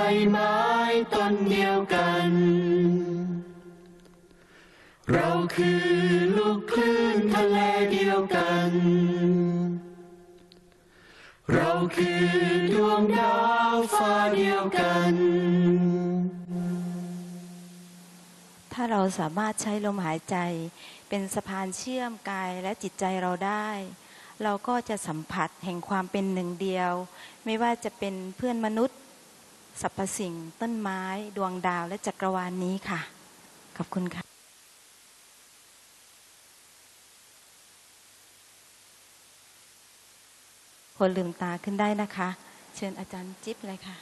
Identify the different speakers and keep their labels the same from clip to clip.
Speaker 1: ไม้ต้นเดียวกันเราคือลูกคลื่นทะเลเดียวกันเราคือดวงดาวฟ้าเดียวกัน
Speaker 2: ถ้าเราสามารถใช้ลมหายใจเป็นสะพานเชื่อมกายและจิตใจเราได้เราก็จะสัมผัสแห่งความเป็นหนึ่งเดียวไม่ว่าจะเป็นเพื่อนมนุษย์สรรพสิ่งต้นไม้ดวงดาวและจักรวาลนี้ค่ะขอบคุณค่ะคนลืมตาขึ้นได้นะคะเชิญอาจารย์จิ๊บเลยค่ะ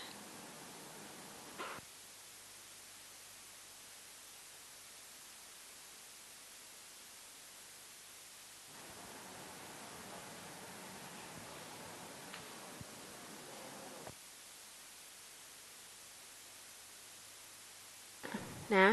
Speaker 3: นะ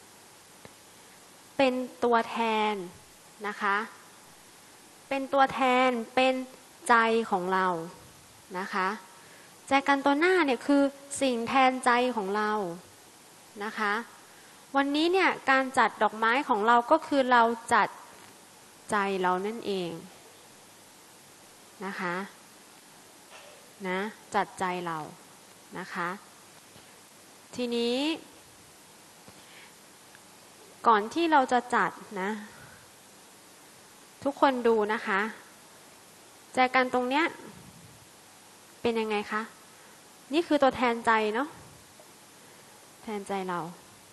Speaker 3: เป็นตัวแทนนะคะเป็นตัวแทนเป็นใจของเรานะคะแจกันตัวหน้าเนี่ยคือสิ่งแทนใจของเรานะคะวันนี้เนี่ยการจัดดอกไม้ของเราก็คือเราจัดใจเรานั่นเองนะคะนะจัดใจเรานะคะทีนี้ก่อนที่เราจะจัดนะทุกคนดูนะคะแจกันตรงเนี้ยเป็นยังไงคะนี่คือตัวแทนใจเนาะแทนใจเรา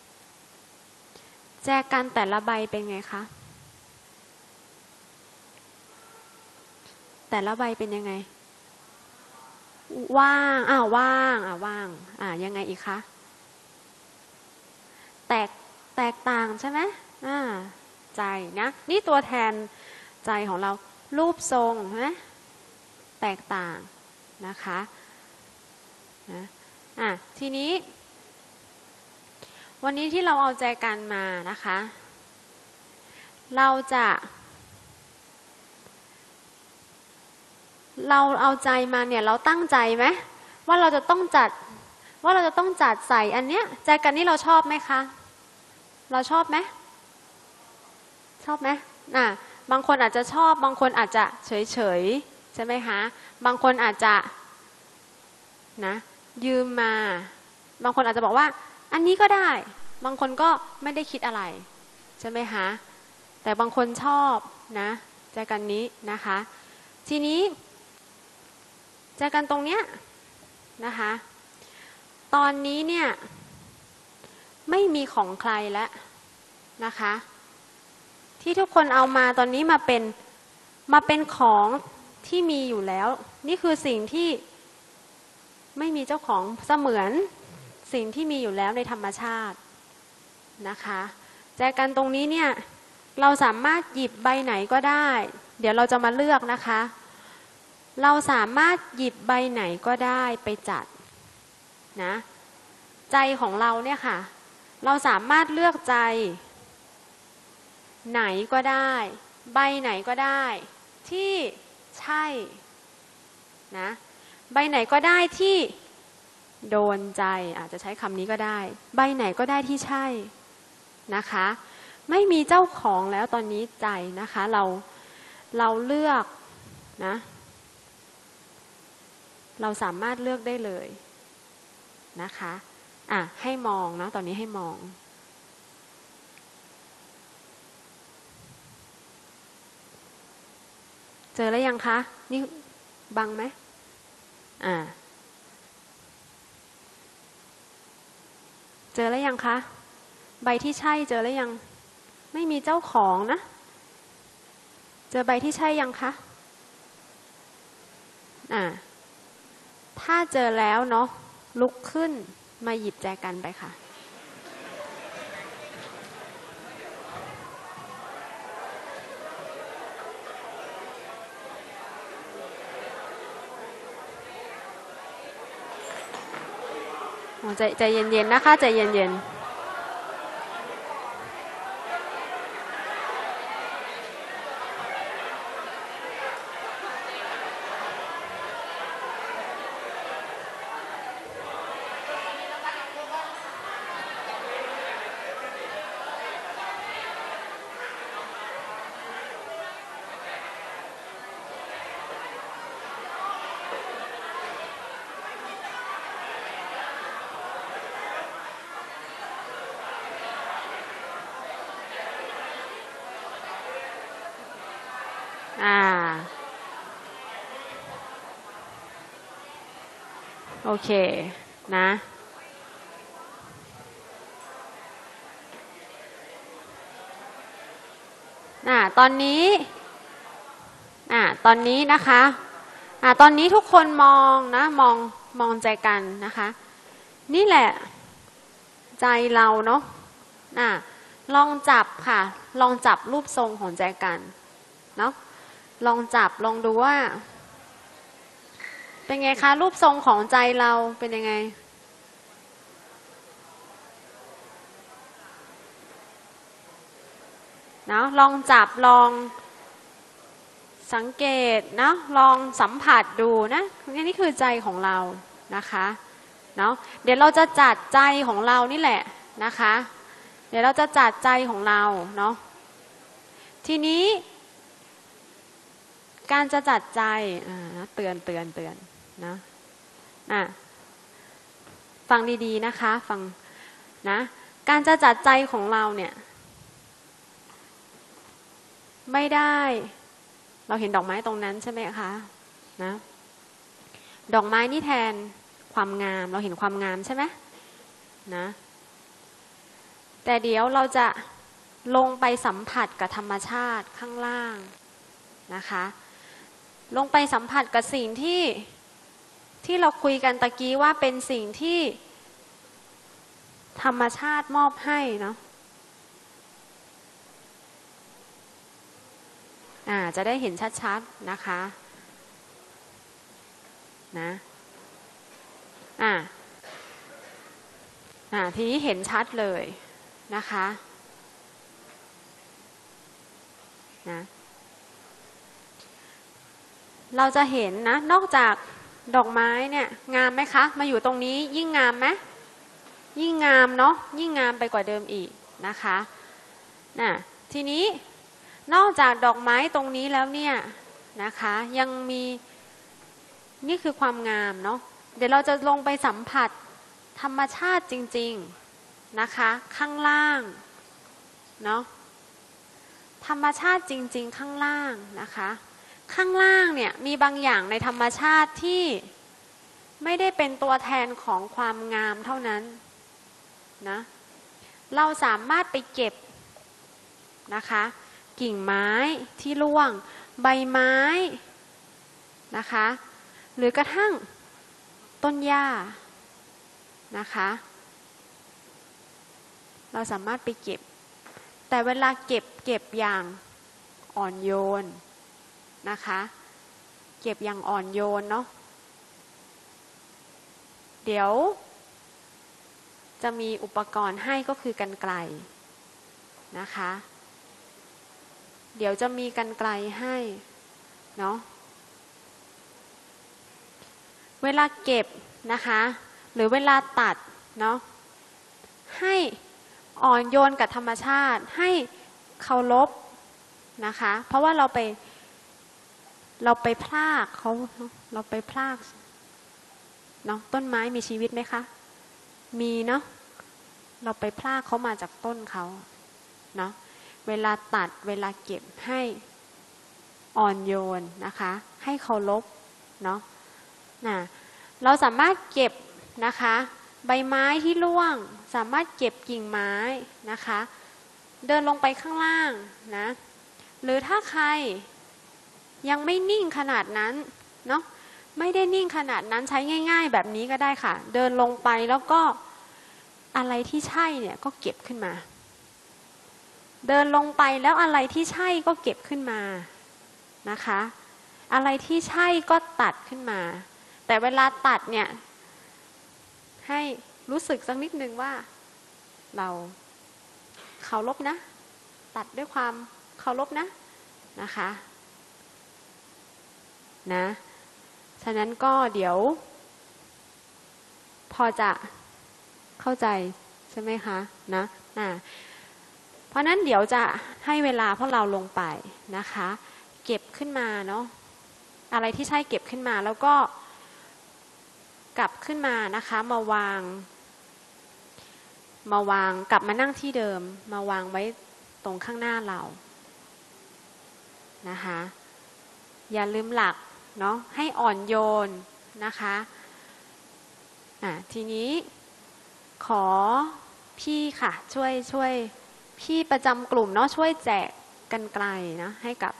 Speaker 3: แจกันแต่ละใบเป็นไงคะแต่ละใบเป็นยังไงว่างว่างว่างยังไงอีกคะแตกต่างใช่ไหมใจนะนี่ตัวแทนใจของเรารูปทรงใช่ไหมแตกต่างนะคะนะทีนี้วันนี้ที่เราเอาใจกันมานะคะเราเอาใจมาเนี่ยเราตั้งใจไหมว่าเราจะต้องจัดใส่อันเนี้ยใจกันนี่เราชอบไหมคะเราชอบไหมบางคนอาจจะชอบบางคนอาจจะเฉยใช่ไหมคะบางคนอาจจะนะยืมมาบางคนอาจจะบอกว่าอันนี้ก็ได้บางคนก็ไม่ได้คิดอะไรใช่ไหมคะแต่บางคนชอบนะแจกันนี้นะคะทีนี้แจกันตรงเนี้ยนะคะตอนนี้เนี่ยไม่มีของใครแล้วนะคะที่ทุกคนเอามาตอนนี้มาเป็นของที่มีอยู่แล้วนี่คือสิ่งที่ไม่มีเจ้าของเสมือนสิ่งที่มีอยู่แล้วในธรรมชาตินะคะแจกันตรงนี้เนี่ยเราสามารถหยิบใบไหนก็ได้เดี๋ยวเราจะมาเลือกนะคะเราสามารถหยิบใบไหนก็ได้ไปจัดนะใจของเราเนี่ยค่ะเราสามารถเลือกใจไหนก็ได้ใบไหนก็ได้ที่ใช่นะใบไหนก็ได้ที่โดนใจอาจจะใช้คำนี้ก็ได้ใบไหนก็ได้ที่ใช่นะคะไม่มีเจ้าของแล้วตอนนี้ใจนะคะเราเลือกนะเราสามารถเลือกได้เลยนะคะให้มองนะตอนนี้ให้มองเจอแล้วยังคะนี่บังไหมเจอแล้วยังคะใบที่ใช่เจอแล้วยังไม่มีเจ้าของนะเจอใบที่ใช่ยังคะถ้าเจอแล้วเนาะลุกขึ้นมาหยิบแจกันไปค่ะใจเย็นๆนะคะใจเย็นๆโอเคนะตอนนี้นะคะตอนนี้ทุกคนมองนะมองใจกันนะคะนี่แหละใจเราเนาะลองจับค่ะลองจับรูปทรงของใจกันเนาะลองจับลองดูว่าเป็นไงคะรูปทรงของใจเราเป็นยังไงเนาะลองจับลองสังเกตนะลองสัมผัสดูนะนี่คือใจของเรานะคะเนาะเดี๋ยวเราจะจัดใจของเรานี่แหละนะคะเดี๋ยวเราจะจัดใจของเราเนาะทีนี้การจะจัดใจเตือนนะฟังดีๆนะคะฟังนะการจะจัดใจของเราเนี่ยไม่ได้เราเห็นดอกไม้ตรงนั้นใช่ไหมคะนะดอกไม้นี่แทนความงามเราเห็นความงามใช่ไหมนะแต่เดี๋ยวเราจะลงไปสัมผัสกับธรรมชาติข้างล่างนะคะลงไปสัมผัสกับสิ่งที่เราคุยกันตะกี้ว่าเป็นสิ่งที่ธรรมชาติมอบให้เนาะจะได้เห็นชัดๆนะคะนะทีนี้เห็นชัดเลยนะคะนะเราจะเห็นนะนอกจากดอกไม้เนี่ยงามไหมคะมาอยู่ตรงนี้ยิ่งงามไหมยิ่งงามเนาะยิ่งงามไปกว่าเดิมอีกนะคะทีนี้นอกจากดอกไม้ตรงนี้แล้วเนี่ยนะคะยังมีนี่คือความงามเนาะเดี๋ยวเราจะลงไปสัมผัสธรรมชาติจริงๆนะคะข้างล่างเนาะธรรมชาติจริงๆข้างล่างนะคะข้างล่างเนี่ยมีบางอย่างในธรรมชาติที่ไม่ได้เป็นตัวแทนของความงามเท่านั้นนะเราสามารถไปเก็บนะคะกิ่งไม้ที่ร่วงใบไม้นะคะหรือกระทั่งต้นหญ้านะคะเราสามารถไปเก็บแต่เวลาเก็บอย่างอ่อนโยนนะคะเก็บอย่างอ่อนโยนเนาะเดี๋ยวจะมีอุปกรณ์ให้ก็คือกรรไกรนะคะเดี๋ยวจะมีกรรไกรให้เนาะเวลาเก็บนะคะหรือเวลาตัดเนาะให้อ่อนโยนกับธรรมชาติให้เคารพนะคะเพราะว่าเราไปพรากเขาเราไปพรากเนาะต้นไม้มีชีวิตไหมคะมีเนาะเราไปพรากเขามาจากต้นเขาเนาะเวลาตัดเวลาเก็บให้อ่อนโยนนะคะให้เคารพเนาะเราสามารถเก็บนะคะใบไม้ที่ร่วงสามารถเก็บกิ่งไม้นะคะเดินลงไปข้างล่างนะหรือถ้าใครยังไม่นิ่งขนาดนั้นเนาะไม่ได้นิ่งขนาดนั้นใช้ง่ายๆแบบนี้ก็ได้ค่ะเดินลงไปแล้วก็อะไรที่ใช่เนี่ยก็เก็บขึ้นมาเดินลงไปแล้วอะไรที่ใช่ก็เก็บขึ้นมานะคะอะไรที่ใช่ก็ตัดขึ้นมาแต่เวลาตัดเนี่ยให้รู้สึกสักนิดนึงว่าเราเคารพนะตัดด้วยความเคารพนะคะฉะนั้นก็เดี๋ยวพอจะเข้าใจใช่ไหมคะเพราะนั้นเดี๋ยวจะให้เวลาพวกเราลงไปนะคะเก็บขึ้นมาเนาะอะไรที่ใช่เก็บขึ้นมาแล้วก็กลับขึ้นมานะคะมาวางกลับมานั่งที่เดิมมาวางไว้ตรงข้างหน้าเรานะคะอย่าลืมหลักเนาะให้อ่อนโยนนะคะทีนี้ขอพี่ค่ะช่วยพี่ประจำกลุ่มเนาะช่วยแจกกรรไกรนะให้กับ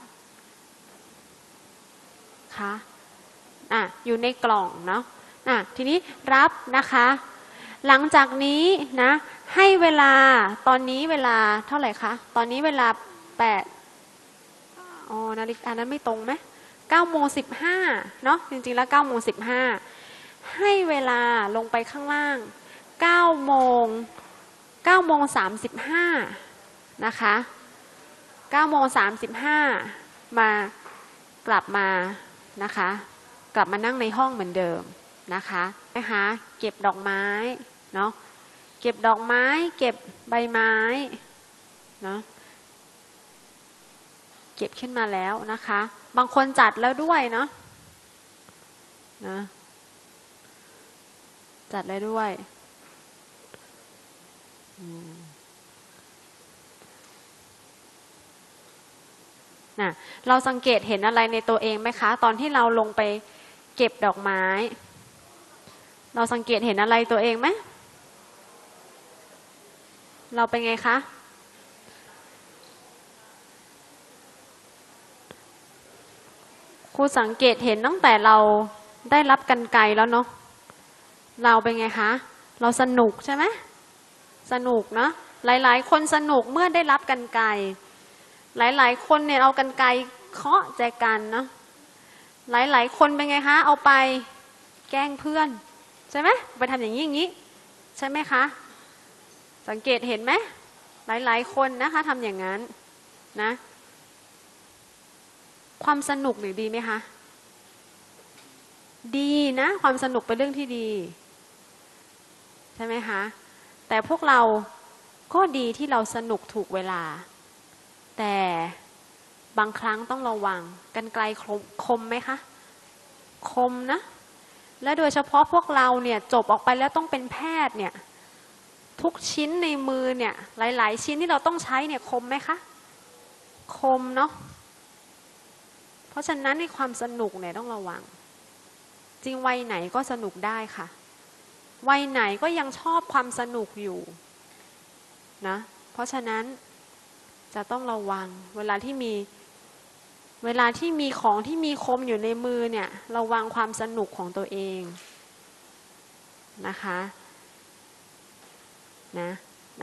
Speaker 3: ค่ะอยู่ในกล่องเนาะทีนี้รับนะคะหลังจากนี้นะให้เวลาตอนนี้เวลาเท่าไหร่คะตอนนี้เวลานาฬิกานั้นไม่ตรงไหม9:15เนาะจริงๆแล้ว9:15ให้เวลาลงไปข้างล่าง9:35นะคะ9:35กลับมานะคะกลับมานั่งในห้องเหมือนเดิมนะคะเก็บดอกไม้เนาะเก็บดอกไม้เก็บใบไม้เนาะเก็บขึ้นมาแล้วนะคะบางคนจัดแล้วด้วยเนาะจัดแล้วด้วยเราสังเกตเห็นอะไรในตัวเองไหมคะตอนที่เราลงไปเก็บดอกไม้เราสังเกตเห็นอะไรตัวเองไหมเราเป็นไงคะครูสังเกตเห็นตั้งแต่เราได้รับกรรไกรแล้วเนาะเราเป็นไงคะเราสนุกใช่ไหมสนุกเนาะหลายๆคนสนุกเมื่อได้รับกรรไกรหลายๆคนเนี่ยเอากรรไกรเคาะแจกันเนาะหลายๆคนเป็นไงคะเอาไปแกล้งเพื่อนใช่ไหมไปทำอย่างนี้ใช่ไหมคะสังเกตเห็นไหมหลายๆคนนะคะทำอย่างนั้นนะความสนุกหรือดีไหมคะดีนะความสนุกเป็นเรื่องที่ดีใช่ไหมคะแต่พวกเราก็ดีที่เราสนุกถูกเวลาแต่บางครั้งต้องระวังกรรไกรคมไหมคะคมนะและโดยเฉพาะพวกเราเนี่ยจบออกไปแล้วต้องเป็นแพทย์เนี่ยทุกชิ้นในมือเนี่ยหลายๆชิ้นที่เราต้องใช้เนี่ยคมไหมคะคมเนาะเพราะฉะนั้นในความสนุกเนี่ยต้องระวังจริงวัยไหนก็สนุกได้ค่ะวัยไหนก็ยังชอบความสนุกอยู่นะเพราะฉะนั้นจะต้องระวังเวลาที่มีของที่มีคมอยู่ในมือเนี่ยระวังความสนุกของตัวเองนะคะนะ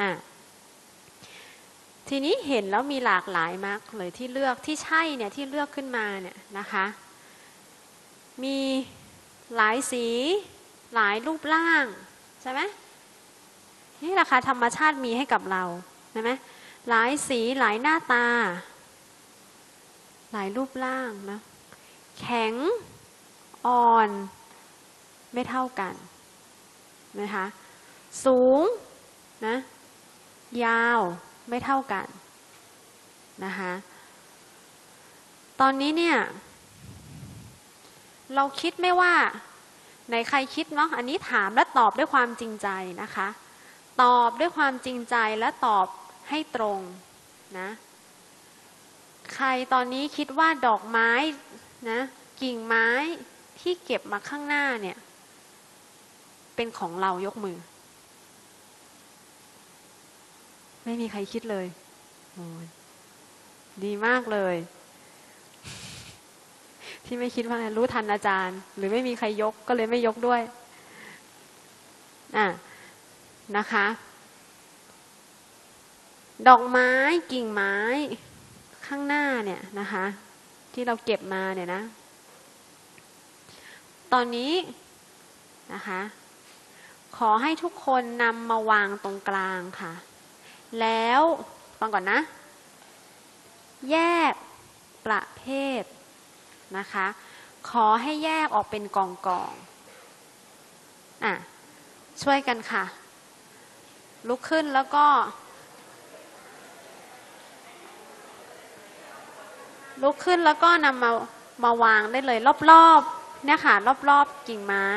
Speaker 3: ทีนี้เห็นแล้วมีหลากหลายมากเลยที่เลือกที่ใช่เนี่ยที่เลือกขึ้นมาเนี่ยนะคะมีหลายสีหลายรูปร่างใช่ไหมนี่แหละค่ะธรรมชาติมีให้กับเราใช่ไหมหลายสีหลายหน้าตาหลายรูปร่างนะแข็งอ่อนไม่เท่ากันนะคะสูงนะยาวไม่เท่ากันนะคะตอนนี้เนี่ยเราคิดไม่ว่าไหนใครคิดเนาะอันนี้ถามและตอบด้วยความจริงใจนะคะตอบด้วยความจริงใจและตอบให้ตรงนะใครตอนนี้คิดว่าดอกไม้นะกิ่งไม้ที่เก็บมาข้างหน้าเนี่ยเป็นของเรายกมือไม่มีใครคิดเลยดีมากเลยที่ไม่คิดว่ารู้ทันอาจารย์หรือไม่มีใครยกก็เลยไม่ยกด้วยนะคะดอกไม้กิ่งไม้ข้างหน้าเนี่ยนะคะที่เราเก็บมาเนี่ยนะตอนนี้นะคะขอให้ทุกคนนำมาวางตรงกลางค่ะแล้วฟังก่อนนะแยกประเภทนะคะขอให้แยกออกเป็นกองช่วยกันค่ะลุกขึ้นแล้วก็นำมาวางได้เลยรอบๆเนี่ยค่ะรอบๆกิ่งไม้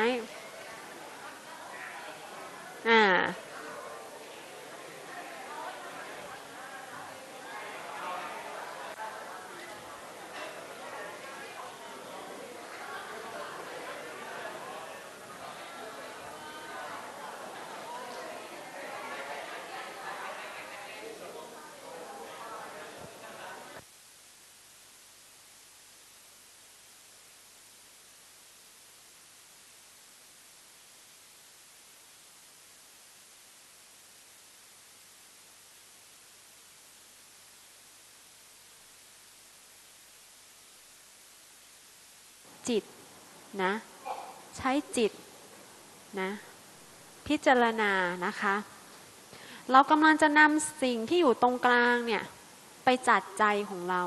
Speaker 3: จิตนะใช้จิตนะพิจารณานะคะเรากำลังจะนำสิ่งที่อยู่ตรงกลางเนี่ยไปจัดใจของเรา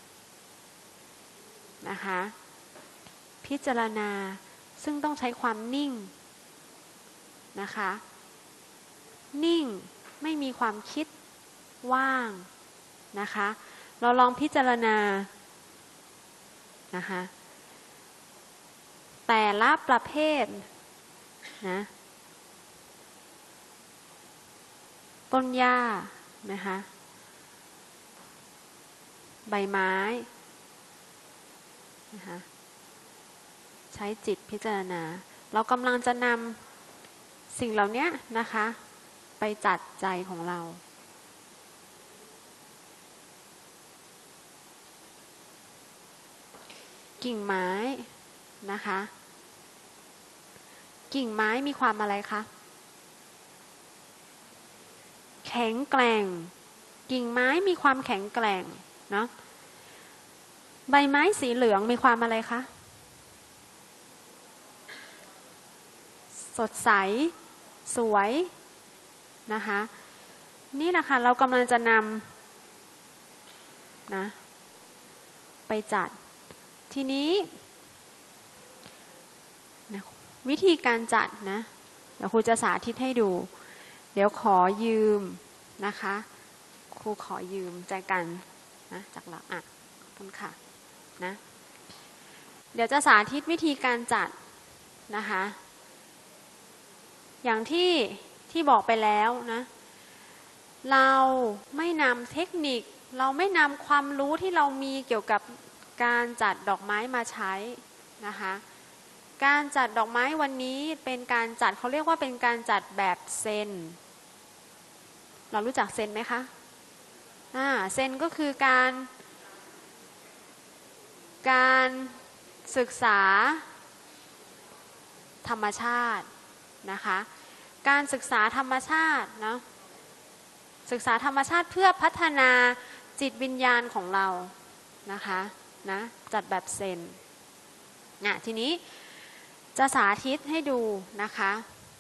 Speaker 3: นะคะพิจารณาซึ่งต้องใช้ความนิ่งนะคะนิ่งไม่มีความคิดว่างนะคะเราลองพิจารณานะคะแต่ละประเภทนะต้นหญ้านะคะใบไม้นะคะใช้จิตพิจารณาเรากำลังจะนำสิ่งเหล่านี้นะคะไปจัดใจของเรากิ่งไม้นะคะกิ่งไม้มีความอะไรคะแข็งแกร่งกิ่งไม้มีความแข็งแกร่งเนาะใบไม้สีเหลืองมีความอะไรคะสดใสสวยนะคะนี่นะคะเรากำลังจะนำนะไปจัดทีนี้นะวิธีการจัดนะเดี๋ยวครูจะสาธิตให้ดูเดี๋ยวขอยืมนะคะครูขอยืมใจกันนะจากเราขอบคุณค่ะนะเดี๋ยวจะสาธิตวิธีการจัดนะคะอย่างที่บอกไปแล้วนะเราไม่นำเทคนิคเราไม่นำความรู้ที่เรามีเกี่ยวกับการจัดดอกไม้มาใช้นะคะการจัดดอกไม้วันนี้เป็นการจัดเขาเรียกว่าเป็นการจัดแบบเซนเรารู้จักเซนไหมคะเซนก็คือการศึกษาธรรมชาตินะคะการศึกษาธรรมชาติเนาะศึกษาธรรมชาติเพื่อพัฒนาจิตวิญญาณของเรานะคะนะจัดแบบเซนทีนี้จะสาธิตให้ดูนะคะ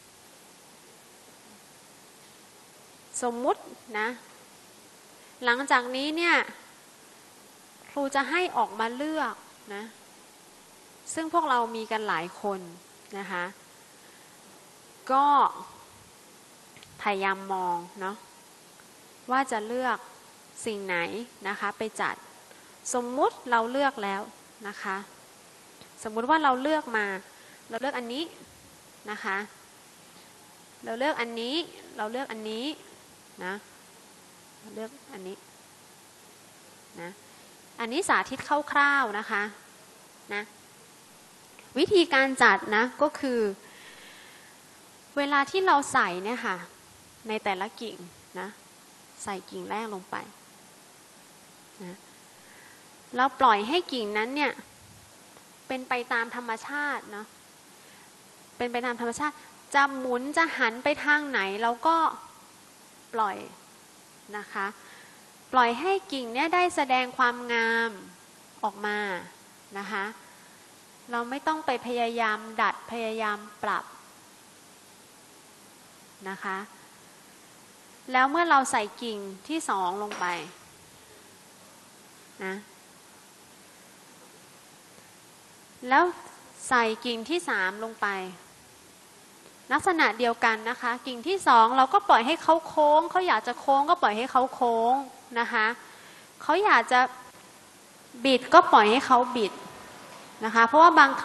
Speaker 3: สมมุตินะหลังจากนี้เนี่ยครูจะให้ออกมาเลือกนะซึ่งพวกเรามีกันหลายคนนะคะก็พยายามมองเนาะว่าจะเลือกสิ่งไหนนะคะไปจัดสมมุติเราเลือกแล้วนะคะสมมุติว่าเราเลือกมาเราเลือกอันนี้นะคะเราเลือกอันนี้เราเลือกอันนี้นะเราเลือกอันนี้นะอันนี้สาธิตคร่าวๆนะคะนะวิธีการจัดนะก็คือเวลาที่เราใส่เนี่ยค่ะในแต่ละกิ่งนะใส่กิ่งแรกลงไปนะเราปล่อยให้กิ่งนั้นเนี่ยเป็นไปตามธรรมชาติเนาะเป็นไปตามธรรมชาติจะหมุนจะหันไปทางไหนเราก็ปล่อยนะคะปล่อยให้กิ่งเนี่ยได้แสดงความงามออกมานะคะเราไม่ต้องไปพยายามดัดพยายามปรับนะคะแล้วเมื่อเราใส่กิ่งที่สองลงไปนะแล้วใส่กิ่งที่สามลงไปลักษณะเดียวกันนะคะกิ่งที่สองเราก็ปล่อยให้เขาโค้งเขาอยากจะโค้งก็ปล่อยให้เขาโค้งนะคะเขาอยากจะบิดก็ปล่อยให้เขาบิดนะคะเพราะว่าบางค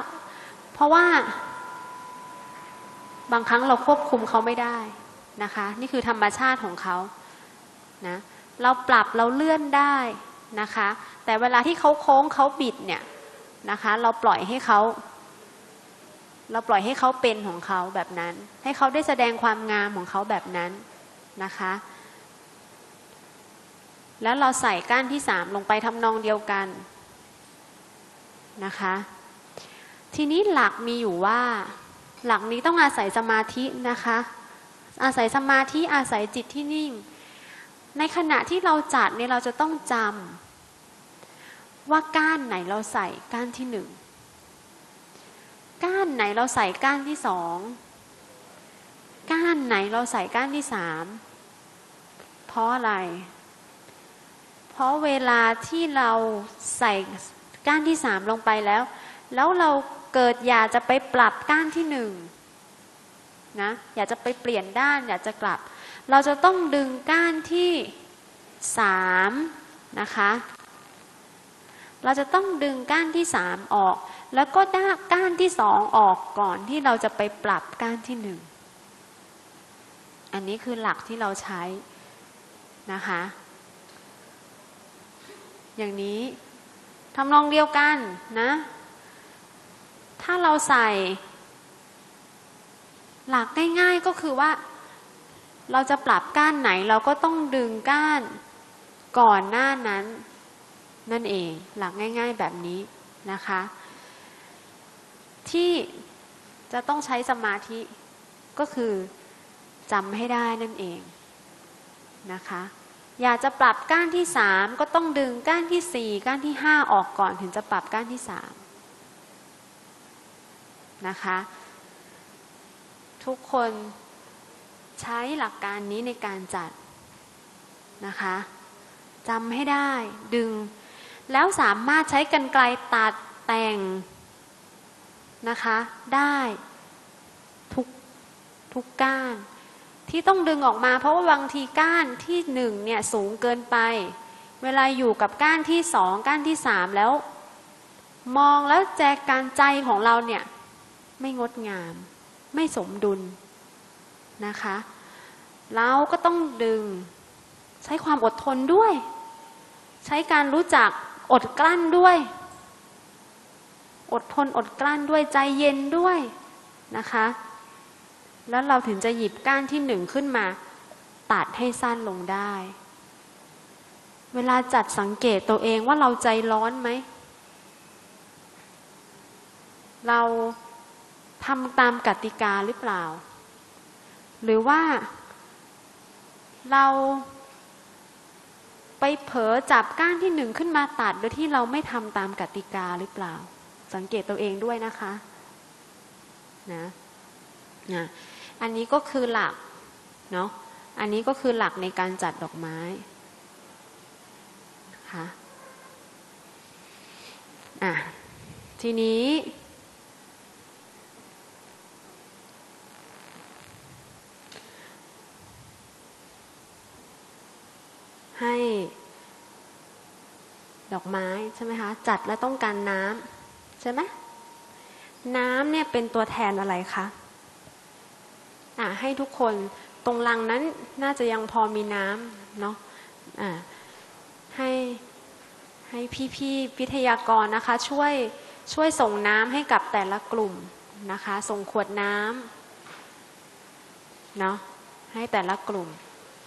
Speaker 3: รั้งเราควบคุมเขาไม่ได้นะคะนี่คือธรรมชาติของเขานะเราปรับเราเลื่อนได้นะคะแต่เวลาที่เขาโค้งเขาบิดเนี่ยนะคะเราปล่อยให้เขาเป็นของเขาแบบนั้นให้เขาได้แสดงความงามของเขาแบบนั้นนะคะแล้วเราใส่ก้านที่สามลงไปทำนองเดียวกันนะคะทีนี้หลักมีอยู่ว่าหลักนี้ต้องอาศัยสมาธินะคะอาศัยสมาธิอาศัยจิตที่นิ่งในขณะที่เราจัดเนี่ยเราจะต้องจำว่าก้านไหนเราใส่ก้านที่หนึ่งก้านไหนเราใส่ก้านที่สองก้านไหนเราใส่ก้านที่สามเพราะอะไรเพราะเวลาที่เราใส่ก้านที่สามลงไปแล้วเราเกิดอยากจะไปปรับก้านที่หนึ่งนะอยากจะไปเปลี่ยนด้านอยากจะกลับเราจะต้องดึงก้านที่สามนะคะเราจะต้องดึงก้านที่สามออกแล้วก็ก้านที่สองออกก่อนที่เราจะไปปรับก้านที่หนึ่งอันนี้คือหลักที่เราใช้นะคะอย่างนี้ทำนองเดียวกันนะถ้าเราใส่หลักง่ายๆก็คือว่าเราจะปรับก้านไหนเราก็ต้องดึงก้านก่อนหน้านั้นนั่นเองหลักง่ายๆแบบนี้นะคะที่จะต้องใช้สมาธิก็คือจำให้ได้นั่นเองนะคะอยากจะปรับก้านที่สามก็ต้องดึงก้านที่สี่ก้านที่ห้าออกก่อนถึงจะปรับก้านที่สามนะคะทุกคนใช้หลักการนี้ในการจัดนะคะจำให้ได้ดึงแล้วสามารถใช้กรรไกรตัดแต่งนะคะได้ทุกก้านที่ต้องดึงออกมาเพราะว่าบางทีก้านที่หนึ่งเนี่ยสูงเกินไปเวลาอยู่กับก้านที่สองก้านที่สามแล้วมองแล้วแจการใจของเราเนี่ยไม่งดงามไม่สมดุลนะคะเราก็ต้องดึงใช้ความอดทนด้วยใช้การรู้จักอดกลั้นด้วยอดทนอดกลั้นด้วยใจเย็นด้วยนะคะแล้วเราถึงจะหยิบก้านที่หนึ่งขึ้นมาตัดให้สั้นลงได้เวลาจัดสังเกตตัวเองว่าเราใจร้อนไหมเราทำตามกติกาหรือเปล่าหรือว่าเราไปเผลอจับก้านที่หนึ่งขึ้นมาตัดโดยที่เราไม่ทำตามกติกาหรือเปล่าสังเกตตัวเองด้วยนะคะนะอันนี้ก็คือหลักเนาะอันนี้ก็คือหลักในการจัดดอกไม้นะคะทีนี้ให้ดอกไม้ใช่ไหมคะจัดแล้วต้องการน้ำใช่ไหมน้ำเนี่ยเป็นตัวแทนอะไรคะให้ทุกคนตรงลังนั้นน่าจะยังพอมีน้ำเนาะให้พี่วิทยากรนะคะช่วยส่งน้ำให้กับแต่ละกลุ่มนะคะส่งขวดน้ำเนาะให้แต่ละกลุ่ม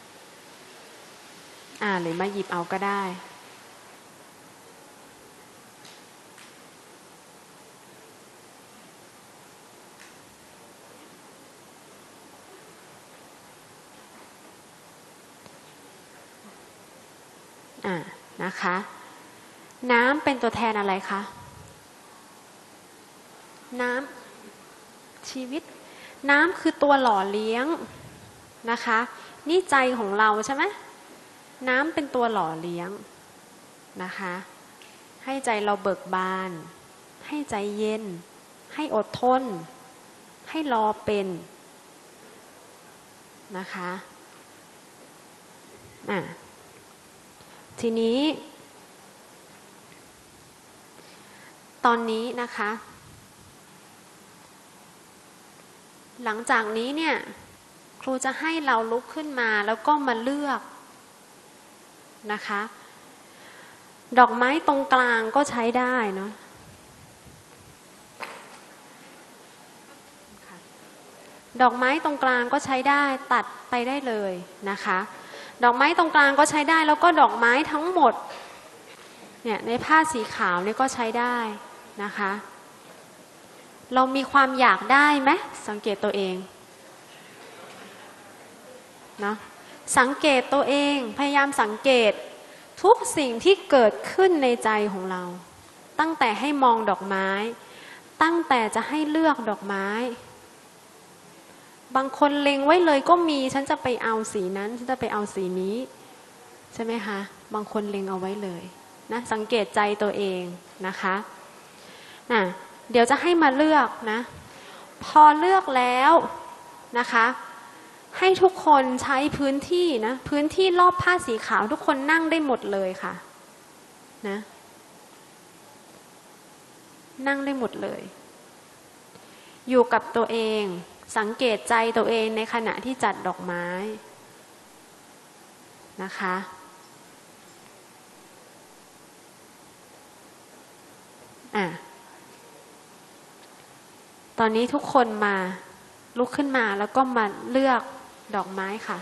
Speaker 3: หรือมาหยิบเอาก็ได้นะคะน้ำเป็นตัวแทนอะไรคะน้ำชีวิตน้ำคือตัวหล่อเลี้ยงนะคะนี่ใจของเราใช่ไหมน้ำเป็นตัวหล่อเลี้ยงนะคะให้ใจเราเบิกบานให้ใจเย็นให้อดทนให้รอเป็นนะคะทีนี้ตอนนี้นะคะหลังจากนี้เนี่ยครูจะให้เราลุกขึ้นมาแล้วก็มาเลือกนะคะดอกไม้ตรงกลางก็ใช้ได้เนาะดอกไม้ตรงกลางก็ใช้ได้ตัดไปได้เลยนะคะดอกไม้ตรงกลางก็ใช้ได้แล้วก็ดอกไม้ทั้งหมดเนี่ยในผ้าสีขาวนี่ก็ใช้ได้นะคะเรามีความอยากได้ไหมสังเกตตัวเองเนาะสังเกตตัวเองพยายามสังเกตทุกสิ่งที่เกิดขึ้นในใจของเราตั้งแต่ให้มองดอกไม้ตั้งแต่จะให้เลือกดอกไม้บางคนเล็งไว้เลยก็มีฉันจะไปเอาสีนั้นฉันจะไปเอาสีนี้ใช่ไหมคะบางคนเล็งเอาไว้เลยนะสังเกตใจตัวเองนะคะเดี๋ยวจะให้มาเลือกนะพอเลือกแล้วนะคะให้ทุกคนใช้พื้นที่นะพื้นที่รอบผ้าสีขาวทุกคนนั่งได้หมดเลยค่ะนะนั่งได้หมดเลยอยู่กับตัวเองสังเกตใจตัวเองในขณะที่จัดดอกไม้นะคะตอนนี้ทุกคนมาลุกขึ้นมาแล้วก็มาเลือกดอกไม้ค่ะ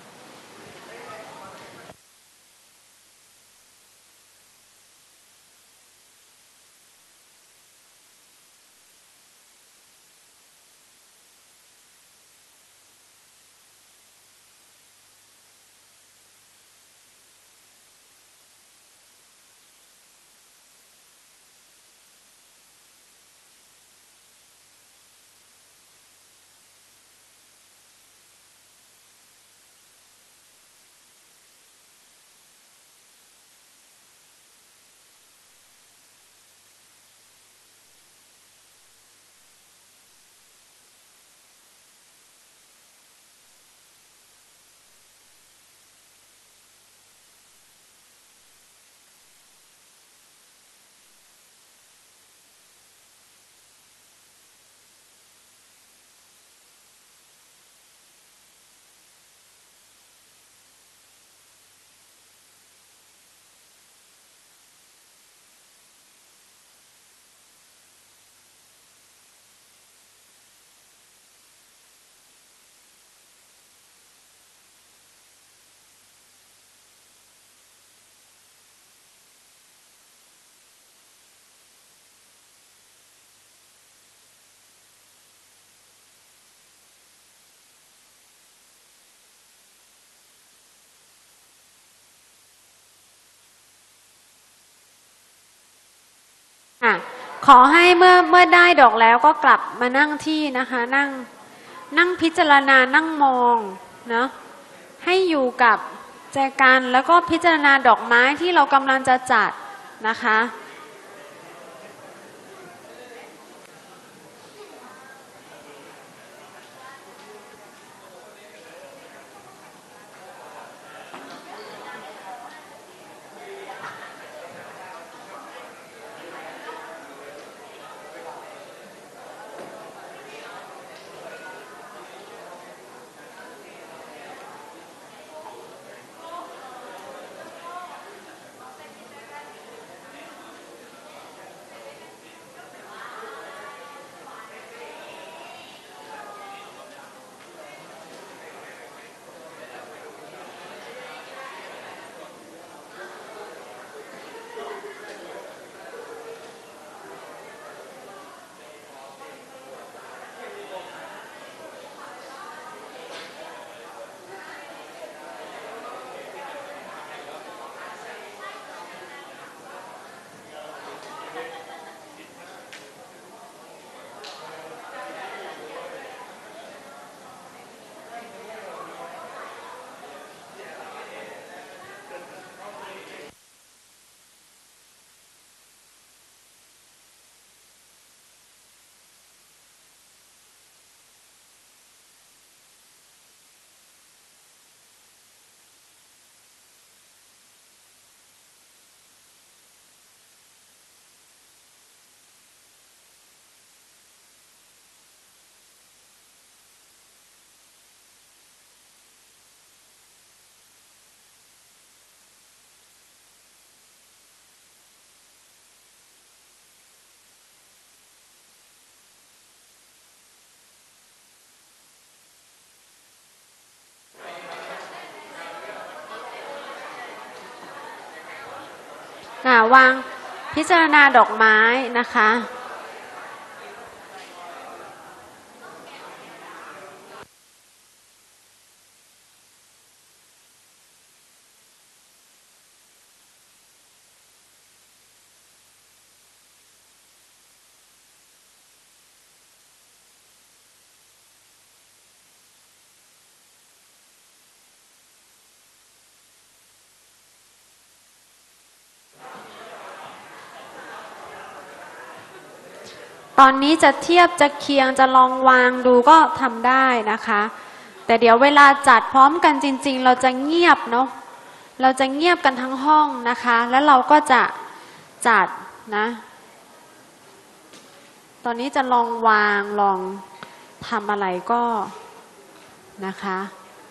Speaker 3: ขอให้เมื่อได้ดอกแล้วก็กลับมานั่งที่นะคะนั่งพิจารณานั่งมองเนาะให้อยู่กับแจกันแล้วก็พิจารณาดอกไม้ที่เรากำลังจะจัดนะคะวางพิจารณาดอกไม้นะคะตอนนี้จะเทียบจะเคียงจะลองวางดูก็ทำได้นะคะแต่เดี๋ยวเวลาจัดพร้อมกันจริงๆเราจะเงียบเนาะเราจะเงียบกันทั้งห้องนะคะแล้วเราก็จะจัดนะตอนนี้จะลองวางลองทำอะไรก็นะคะ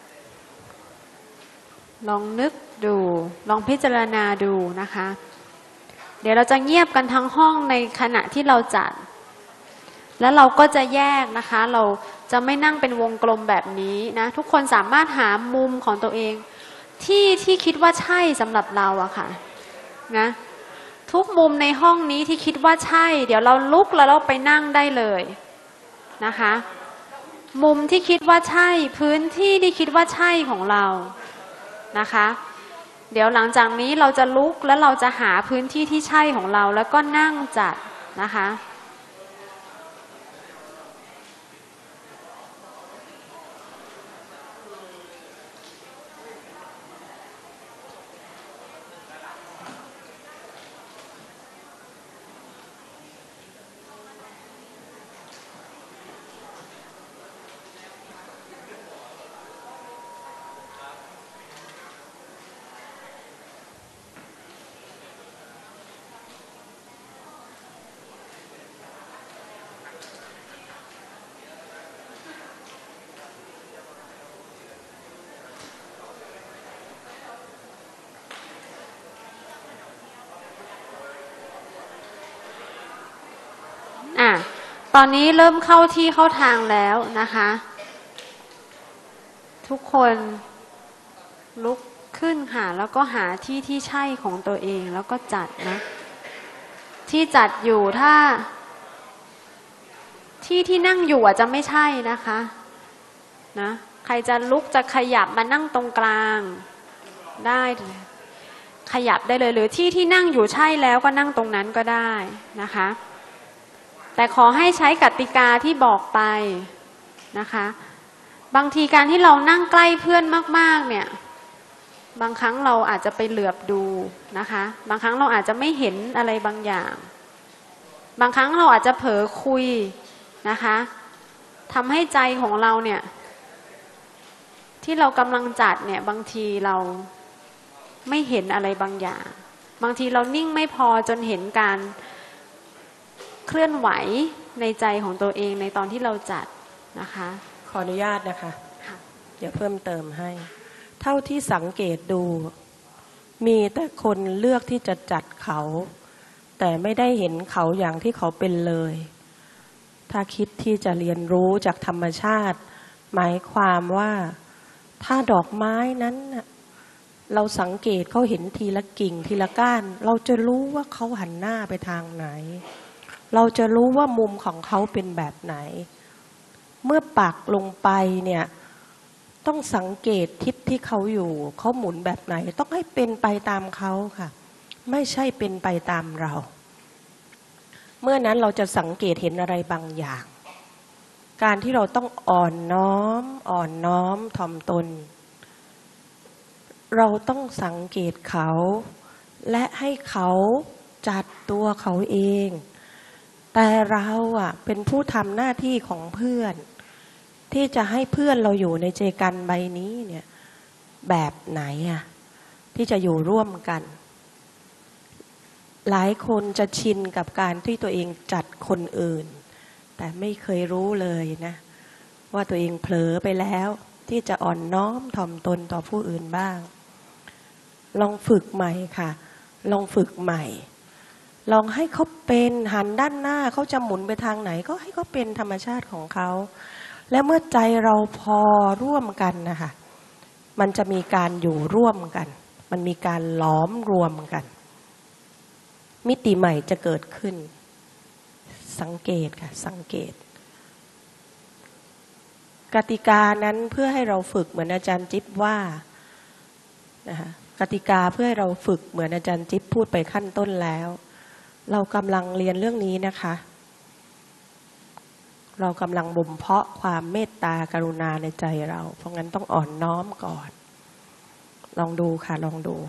Speaker 3: ลองนึกดูลองพิจารณาดูนะคะเดี๋ยวเราจะเงียบกันทั้งห้องในขณะที่เราจัดแล้วเราก็จะแยกนะคะเราจะไม่นั่งเป็นวงกลมแบบนี้นะทุกคนสามารถหามุมของตัวเองที่คิดว่าใช่สำหรับเราอะค่ะนะทุกมุมในห้องนี้ที่คิดว่าใช่เดี๋ยวเราลุกแล้วเราไปนั่งได้เลยนะคะมุมที่คิดว่าใช่พื้นที่ที่คิดว่าใช่ของเรานะคะเดี๋ยวหลังจากนี้เราจะลุกแล้วเราจะหาพื้นที่ที่ใช่ของเราแล้วก็นั่งจัดนะคะตอนนี้เริ่มเข้าที่เข้าทางแล้วนะคะทุกคนลุกขึ้นค่ะแล้วก็หาที่ที่ใช่ของตัวเองแล้วก็จัดนะที่จัดอยู่ถ้าที่นั่งอยู่อาจจะไม่ใช่นะคะนะใครจะลุกจะขยับมานั่งตรงกลางได้ขยับได้เลยหรือที่นั่งอยู่ใช่แล้วก็นั่งตรงนั้นก็ได้นะคะแต่ขอให้ใช้กติกาที่บอกไปนะคะบางทีการที่เรานั่งใกล้เพื่อนมากๆเนี่ยบางครั้งเราอาจจะไปเหลือบดูนะคะบางครั้งเราอาจจะไม่เห็นอะไรบางอย่างบางครั้งเราอาจจะเผลอคุยนะคะทำให้ใจของเราเนี่ยที่เรากำลังจัดเนี่ยบางทีเราไม่เห็นอะไรบางอย่างบางทีเรานิ่งไม่พอจนเห็นการเคลื่อนไหวในใจของตัวเองในตอนที่เราจัดนะคะ
Speaker 4: ขออนุญาตนะคะเดี๋ยวเพิ่มเติมให้เท่าที่สังเกตดูมีแต่คนเลือกที่จะจัดเขาแต่ไม่ได้เห็นเขาอย่างที่เขาเป็นเลยถ้าคิดที่จะเรียนรู้จากธรรมชาติหมายความว่าถ้าดอกไม้นั้นเราสังเกตเขาเห็นทีละกิ่งทีละก้านเราจะรู้ว่าเขาหันหน้าไปทางไหนเราจะรู้ว่ามุมของเขาเป็นแบบไหนเมื่อปักลงไปเนี่ยต้องสังเกตทิศที่เขาอยู่เขาหมุนแบบไหนต้องให้เป็นไปตามเขาค่ะไม่ใช่เป็นไปตามเราเมื่อนั้นเราจะสังเกตเห็นอะไรบางอย่างการที่เราต้องอ่อนน้อมถ่อมตนเราต้องสังเกตเขาและให้เขาจัดตัวเขาเองแต่เราเป็นผู้ทำหน้าที่ของเพื่อนที่จะให้เพื่อนเราอยู่ในเจกันใบนี้เนี่ยแบบไหนที่จะอยู่ร่วมกันหลายคนจะชินกับการที่ตัวเองจัดคนอื่นแต่ไม่เคยรู้เลยนะว่าตัวเองเผลอไปแล้วที่จะอ่อนน้อมถ่อมตนต่อผู้อื่นบ้างลองฝึกใหม่ค่ะลองฝึกใหม่ลองให้เขาเป็นหันด้านหน้าเขาจะหมุนไปทางไหนก็ให้เขาเป็นธรรมชาติของเขาและเมื่อใจเราพอร่วมกันนะคะมันจะมีการอยู่ร่วมกันมันมีการล้อมรวมกันมิติใหม่จะเกิดขึ้นสังเกตค่ะสังเกตกติกานั้นเพื่อให้เราฝึกเหมือนอาจารย์จิ๊บว่านะคะกติกาเพื่อให้เราฝึกเหมือนอาจารย์จิ๊บพูดไปขั้นต้นแล้วเรากำลังเรียนเรื่องนี้นะคะเรากำลังบ่มเพาะความเมตตากรุณาในใจเราเพราะงั้นต้องอ่อนน้อมก่อนลองดูค่ะลองดู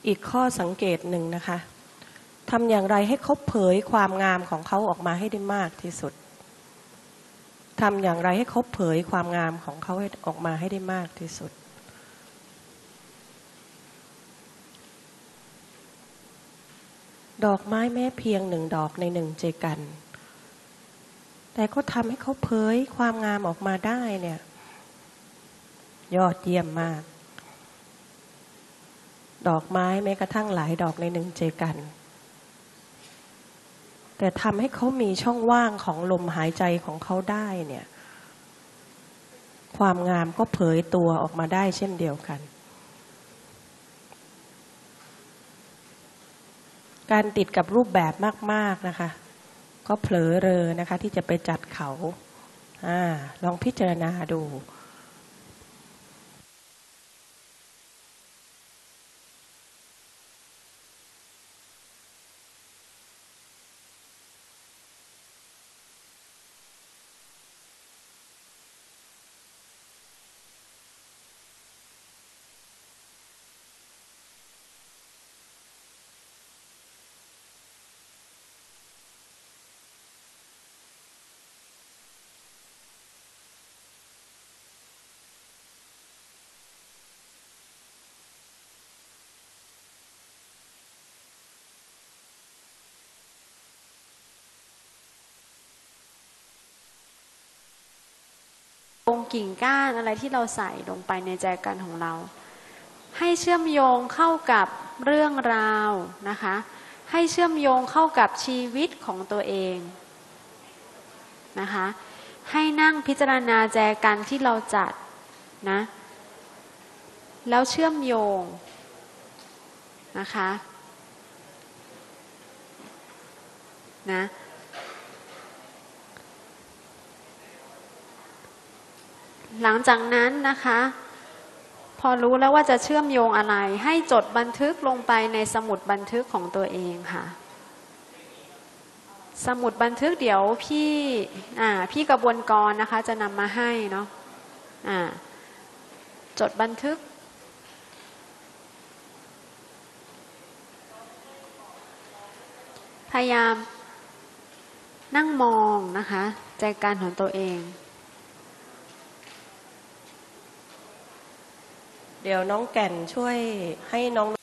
Speaker 4: อีกข้อสังเกตหนึ่งนะคะทำอย่างไรให้เขาเผยความงามของเขาออกมาให้ได้มากที่สุดทำอย่างไรให้เขาเผยความงามของเขาให้ออกมาให้ได้มากที่สุดดอกไม้แม้เพียง1 ดอกใน1 เจกันแต่ก็ทำให้เขาเผยความงามออกมาได้เนี่ยยอดเยี่ยมมากดอกไม้แม้กระทั่งหลายดอกใน1 เจกันแต่ทำให้เขามีช่องว่างของลมหายใจของเขาได้เนี่ยความงามก็เผยตัวออกมาได้เช่นเดียวกันการติดกับรูปแบบมากๆนะคะก็เผลอเรอนะคะที่จะไปจัดเขาลองพิจารณาดู
Speaker 3: องค์กิ่งก้านอะไรที่เราใส่ลงไปในใจกันของเราให้เชื่อมโยงเข้ากับเรื่องราวนะคะให้เชื่อมโยงเข้ากับชีวิตของตัวเองนะคะให้นั่งพิจารณาแจกันที่เราจัดนะแล้วเชื่อมโยงนะคะนะหลังจากนั้นนะคะพอรู้แล้วว่าจะเชื่อมโยงอะไรให้จดบันทึกลงไปในสมุดบันทึกของตัวเองค่ะสมุดบันทึกเดี๋ยวพี่กระบวนกรนะคะจะนำมาให้เนาะจดบันทึกพยายามนั่งมองนะคะใจการของตัวเอง
Speaker 4: เดี๋ยวน้องแก่นช่วยให้น้อง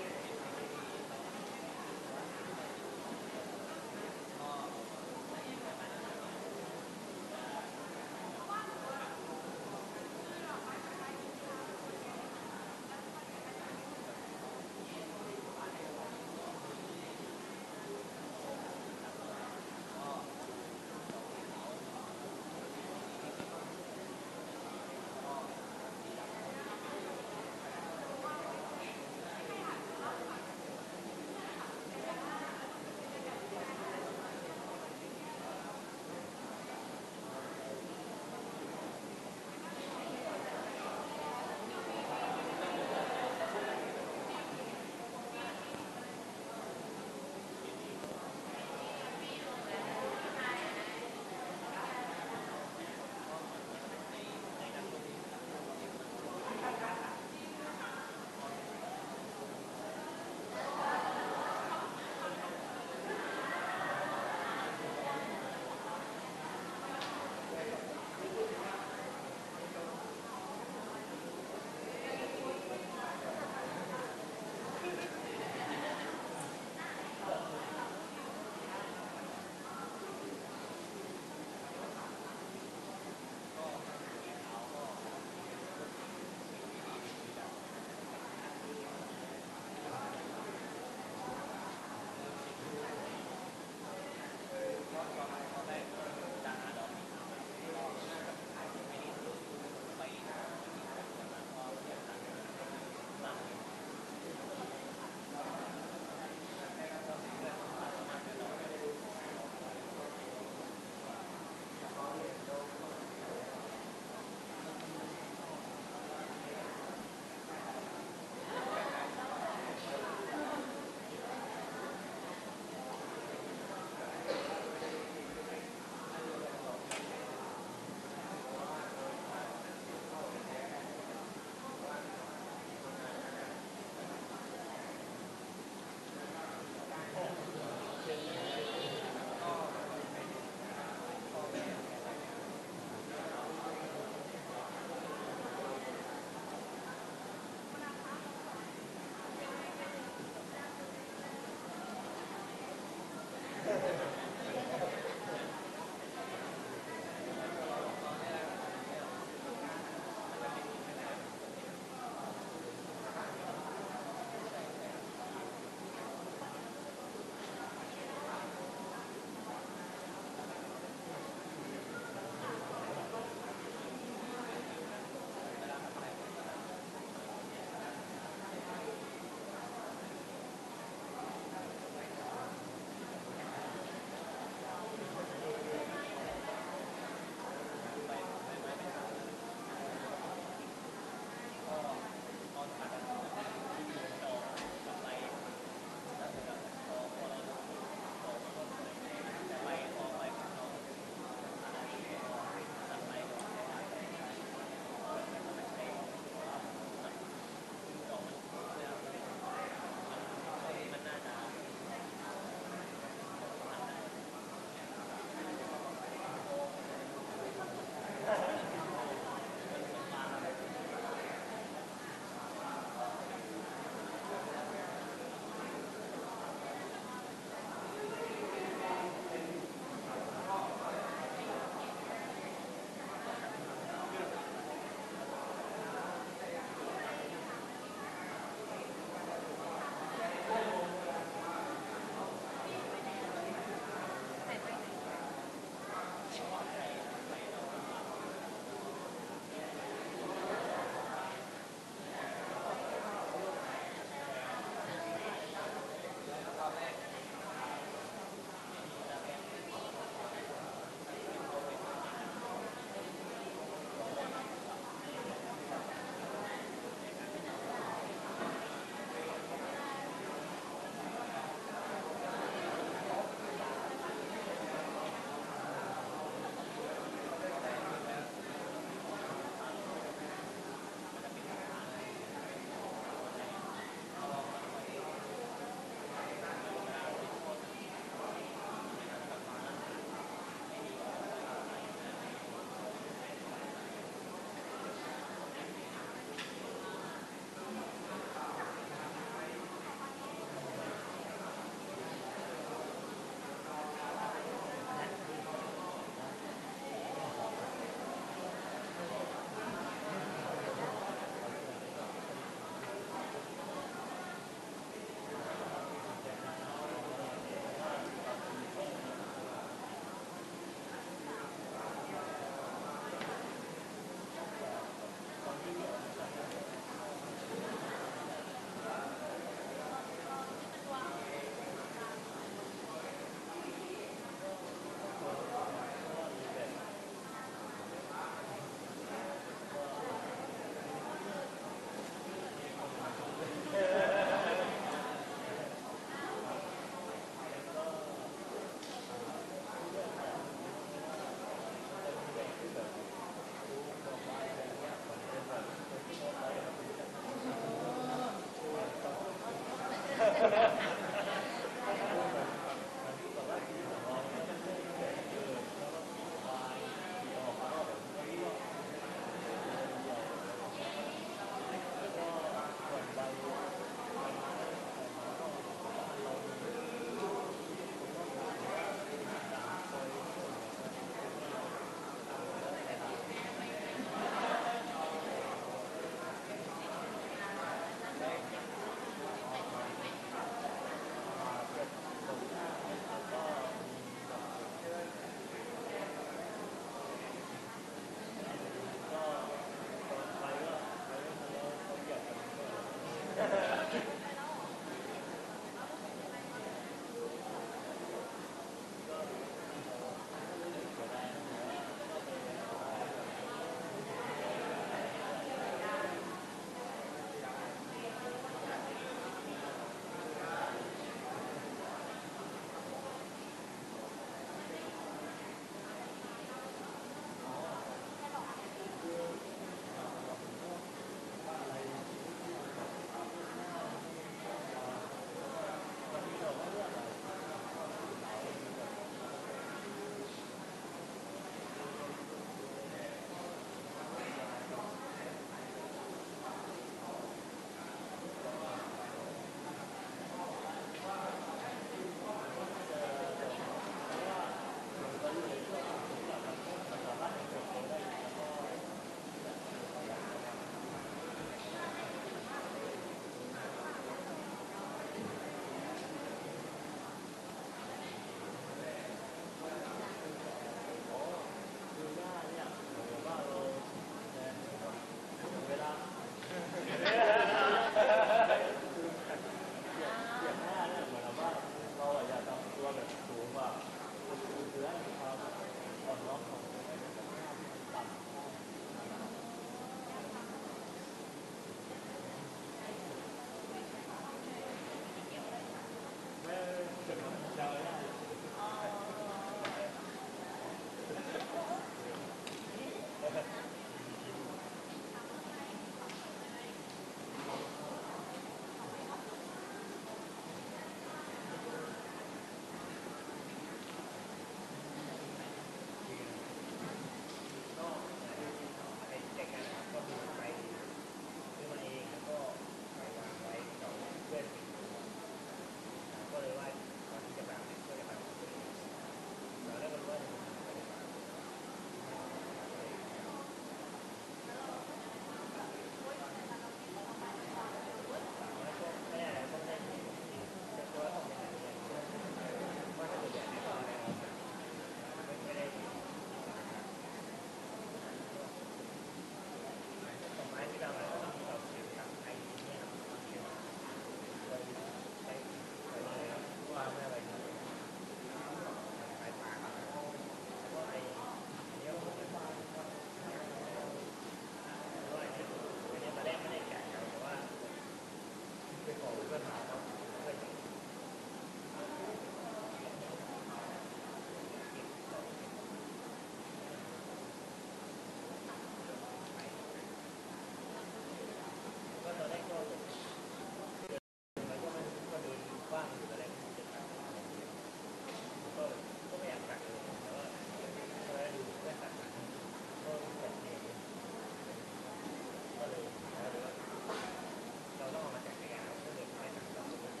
Speaker 5: เ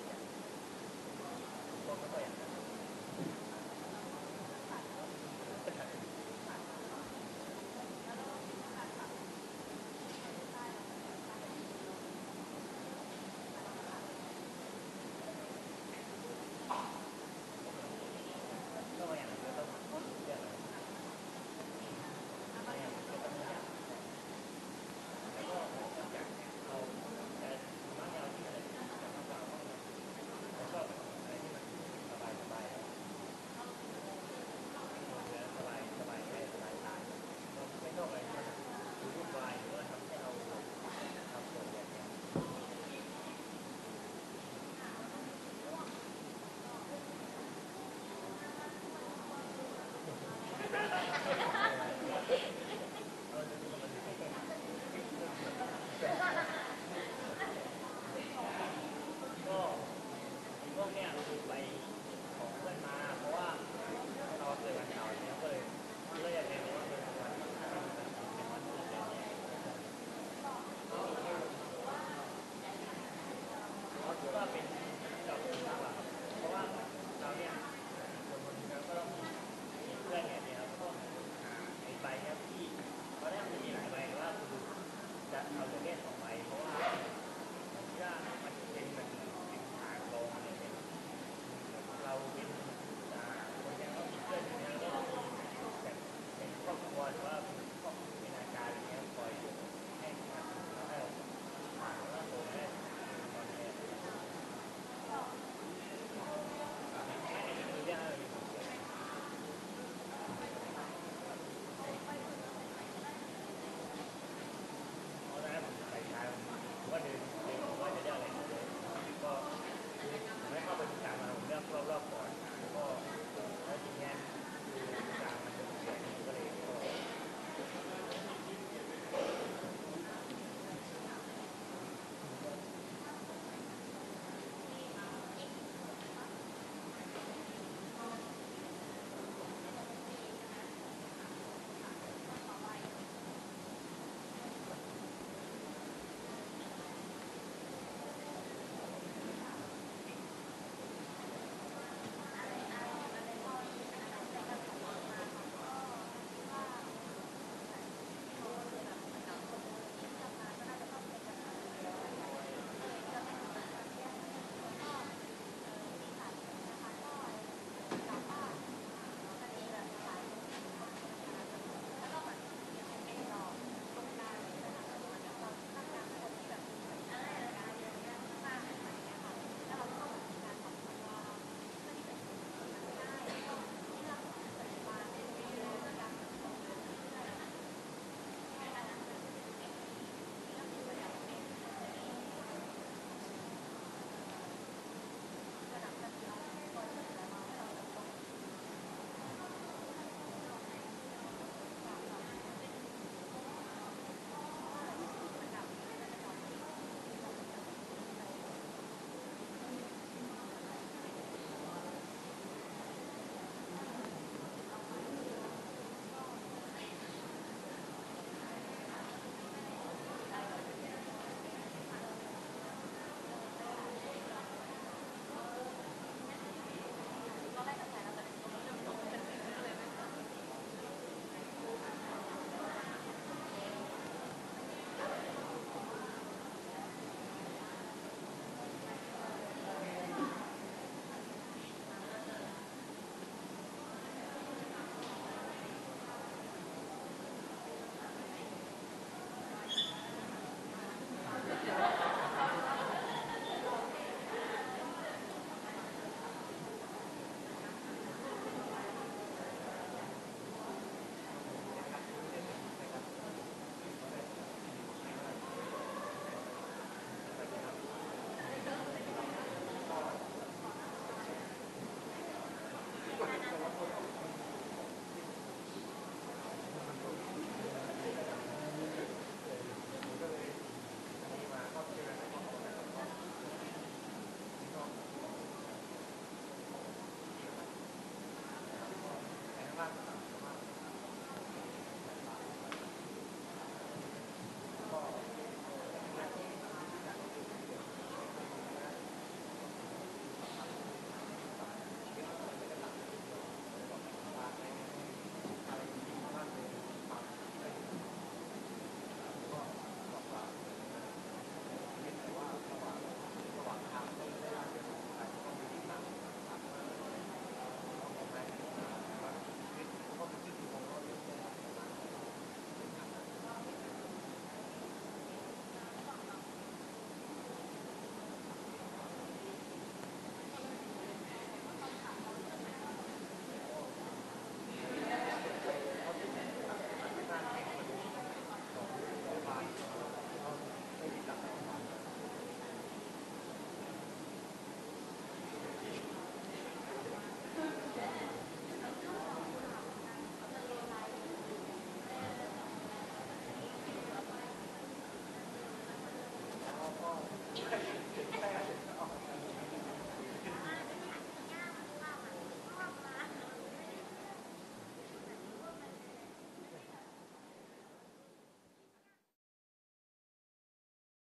Speaker 4: ว่าเป็น